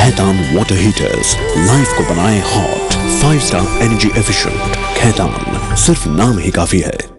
Khaitan water heaters life को बनाए hot, 5 star energy efficient. Khaitan, सिर्फ नाम ही काफी है।